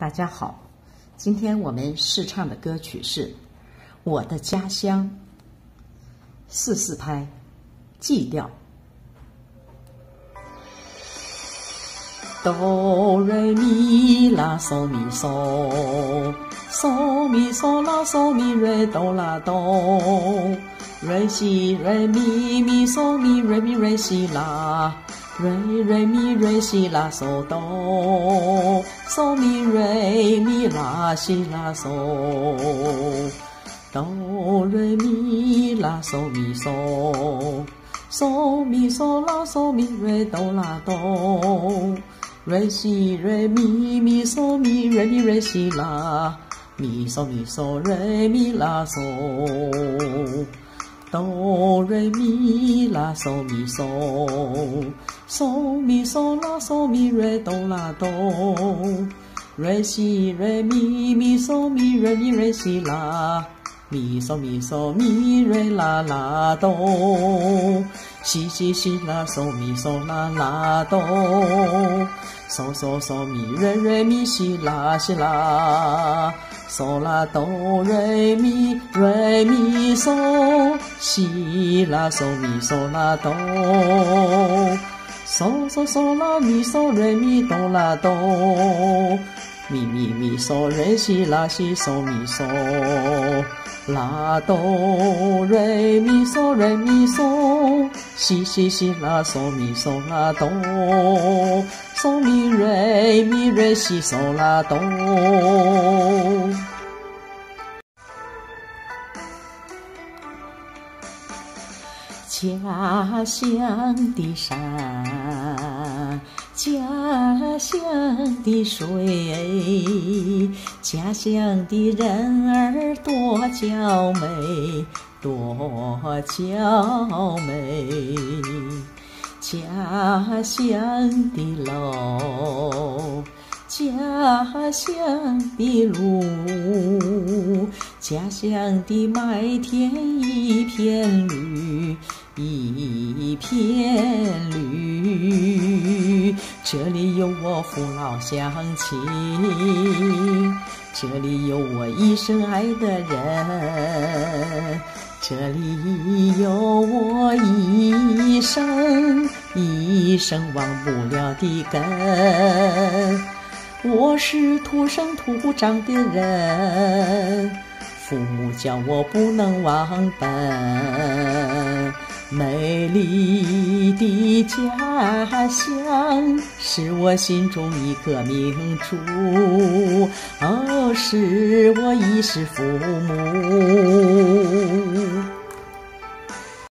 大家好，今天我们试唱的歌曲是《我的家乡》，4/4拍，G调。哆瑞咪啦嗦咪嗦，嗦咪嗦啦嗦咪瑞哆啦哆，瑞西瑞咪咪嗦咪瑞咪瑞西啦。瑞瑞咪瑞西啦嗦哆，嗦咪瑞咪啦西啦嗦，哆瑞咪啦嗦咪嗦，嗦咪嗦啦嗦咪瑞哆啦哆，瑞西瑞咪咪嗦咪瑞咪瑞西啦，咪嗦咪嗦瑞咪啦嗦。哆瑞咪啦嗦咪嗦，嗦咪嗦啦嗦咪瑞哆啦哆，瑞西瑞咪咪嗦咪瑞咪瑞西啦，咪嗦咪嗦咪瑞啦啦哆，西西西啦嗦咪嗦啦啦哆，嗦嗦嗦咪瑞瑞咪西啦西啦。嗦啦哆瑞咪瑞咪嗦西啦嗦咪嗦啦哆，嗦嗦嗦啦咪嗦瑞咪哆啦哆，咪咪咪嗦瑞西啦西嗦咪嗦啦哆瑞咪嗦瑞咪嗦西西西啦嗦咪嗦啦哆，嗦咪瑞西嗦啦哆。家乡的山，家乡的水，家乡的人儿多娇美，多娇美。家乡的楼，家乡的路，家乡的麦田一片绿，一片绿。这里有我父老乡亲，这里有我一生爱的人，这里有我一生忘不了的根。我是土生土长的人，父母教我不能忘本。美丽的家乡是我心中一颗明珠，哦，是我衣食父母。